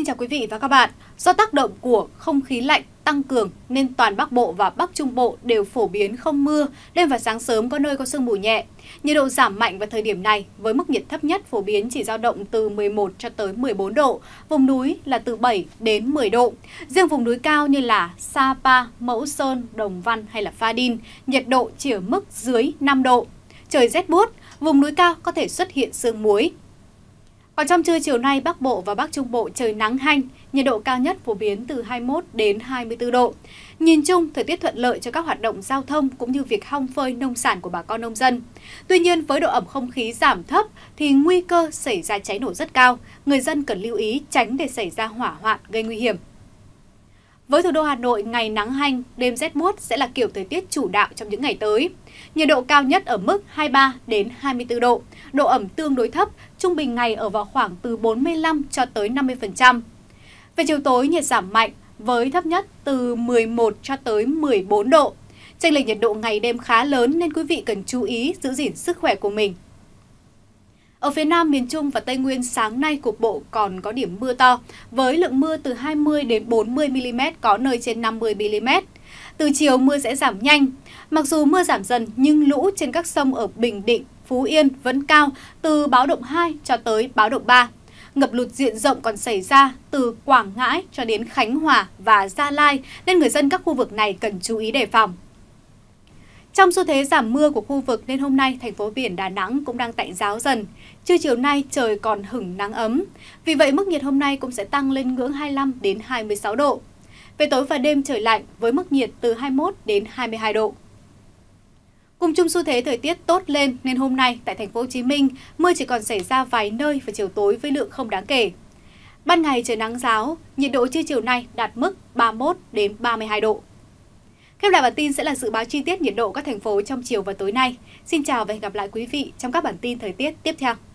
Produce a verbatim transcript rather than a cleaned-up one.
Xin chào quý vị và các bạn. Do tác động của không khí lạnh tăng cường nên toàn Bắc Bộ và Bắc Trung Bộ đều phổ biến không mưa, đêm và sáng sớm có nơi có sương mù nhẹ. Nhiệt độ giảm mạnh vào thời điểm này với mức nhiệt thấp nhất phổ biến chỉ dao động từ mười một cho tới mười bốn độ, vùng núi là từ bảy đến mười độ. Riêng vùng núi cao như là Sa Pa, Mẫu Sơn, Đồng Văn hay là Pha Đin, nhiệt độ chỉ ở mức dưới năm độ. Trời rét buốt, vùng núi cao có thể xuất hiện sương muối. Còn trong trưa chiều nay, Bắc Bộ và Bắc Trung Bộ trời nắng hanh, nhiệt độ cao nhất phổ biến từ hai mươi mốt đến hai mươi tư độ. Nhìn chung, thời tiết thuận lợi cho các hoạt động giao thông cũng như việc hong phơi nông sản của bà con nông dân. Tuy nhiên, với độ ẩm không khí giảm thấp thì nguy cơ xảy ra cháy nổ rất cao. Người dân cần lưu ý tránh để xảy ra hỏa hoạn gây nguy hiểm. Với thủ đô Hà Nội, ngày nắng hanh, đêm rét buốt sẽ là kiểu thời tiết chủ đạo trong những ngày tới. Nhiệt độ cao nhất ở mức hai mươi ba đến hai mươi tư độ, độ ẩm tương đối thấp, trung bình ngày ở vào khoảng từ bốn mươi lăm cho tới năm mươi phần trăm. Về chiều tối, nhiệt giảm mạnh với thấp nhất từ mười một cho tới mười bốn độ. Chênh lệch nhiệt độ ngày đêm khá lớn nên quý vị cần chú ý giữ gìn sức khỏe của mình. Ở phía Nam, miền Trung và Tây Nguyên sáng nay cục bộ còn có điểm mưa to, với lượng mưa từ hai mươi đến bốn mươi mi li mét, có nơi trên năm mươi mi li mét. Từ chiều mưa sẽ giảm nhanh. Mặc dù mưa giảm dần nhưng lũ trên các sông ở Bình Định, Phú Yên vẫn cao từ báo động hai cho tới báo động ba. Ngập lụt diện rộng còn xảy ra từ Quảng Ngãi cho đến Khánh Hòa và Gia Lai nên người dân các khu vực này cần chú ý đề phòng. Trong xu thế giảm mưa của khu vực nên hôm nay thành phố biển Đà Nẵng cũng đang tạnh ráo dần. Trưa chiều nay trời còn hửng nắng ấm. Vì vậy mức nhiệt hôm nay cũng sẽ tăng lên ngưỡng hai mươi lăm đến hai mươi sáu độ. Về tối và đêm trời lạnh với mức nhiệt từ hai mươi mốt đến hai mươi hai độ. Cùng chung xu thế thời tiết tốt lên nên hôm nay tại thành phố Hồ Chí Minh mưa chỉ còn xảy ra vài nơi vào chiều tối với lượng không đáng kể. Ban ngày trời nắng ráo, nhiệt độ trưa chiều nay đạt mức ba mươi mốt đến ba mươi hai độ. Khép lại bản tin sẽ là dự báo chi tiết nhiệt độ các thành phố trong chiều và tối nay. Xin chào và hẹn gặp lại quý vị trong các bản tin thời tiết tiếp theo.